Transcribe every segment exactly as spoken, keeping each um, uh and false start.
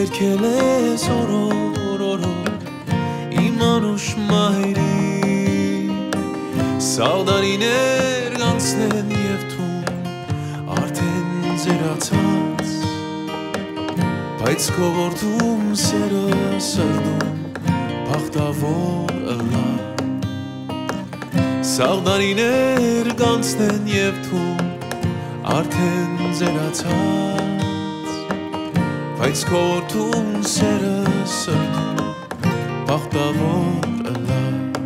երգելես օրոր օրոր իմ անուշ Mayrig Սաղդարիներ կանցնեն և թուն արդեն ձերացած Բայց քո որդում սերը սրդում բախտավոր ըլլա Սաղդարիներ կանցնեն և թուն արդեն ձերացած Բայց քո որդում սերը սրդում բախտավոր ըլլա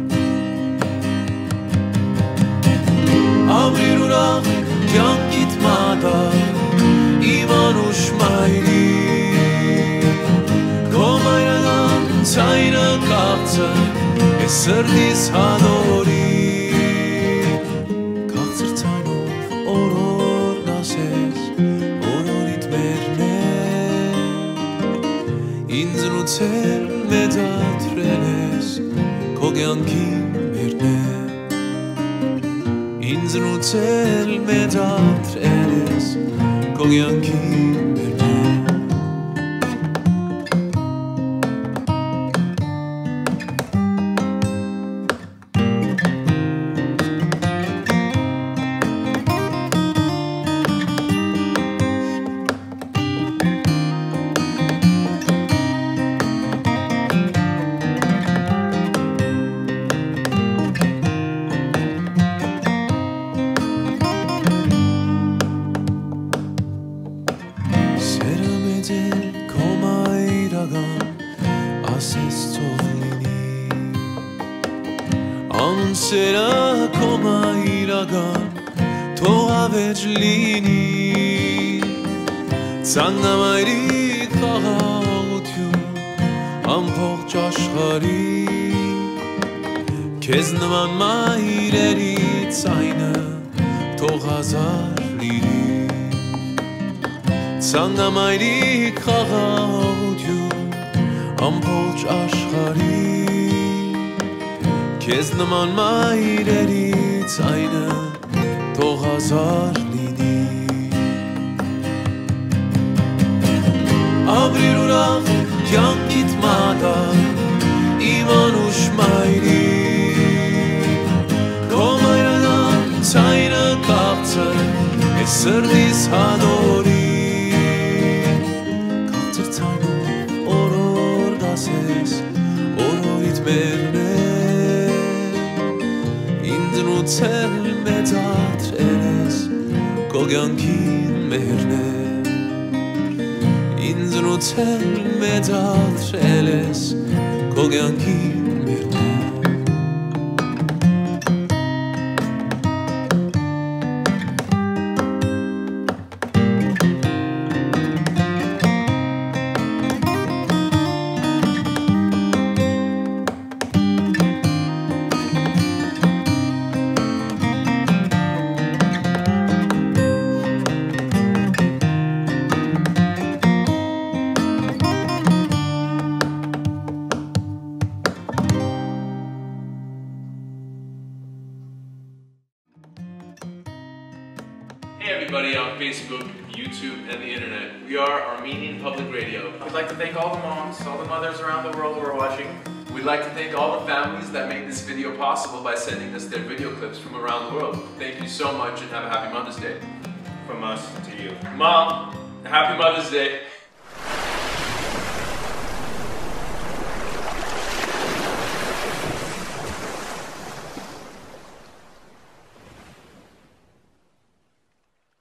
Ամրիր ուրախ կյանքիդ մատար իմ անուշ Mayrig Քո մայրական ցայնը կաղցը ես սրտիս հադորի Կաղցր ցայնով օրոր դասես օրորիդ մերն է Ինձ նուցել մեծատրել ես քո կյանքի մերն է Ինձ նուցել մեծատրել ես քո կյանքի մերն է Անսերա քո մայրական թող ավեջ լինի Ցաննամայրիկ խաղաղություն ամբողջ աշխարհի Քեզ նման մայրերի ցայնը թող հազար լինի Ցաննամայրիկ խաղաղություն ամբողջ աշխարհի Քեզ նման մայրերի ցայնը թող հազար լինի Ամրիր ուրախ կյանքիդ մատար իմ անուշ Mayrig Քո մայրական ցայնը կաղցը ես սրտիս հադորի Կաղցր ցայնով օրոր դասես օրորիդ մերն է Նուցել մեծատրել ես քո կյանքի մերն է Ինձ նուցել մեծատրել ես քո կյանքի մերն է Hey everybody on Facebook, YouTube, and the internet. We are Armenian Public Radio. We'd like to thank all the moms, all the mothers around the world who are watching. We'd like to thank all the families that made this video possible by sending us their video clips from around the world. Thank you so much and have a happy Mother's Day. From us to you. Mom, happy Mother's Day.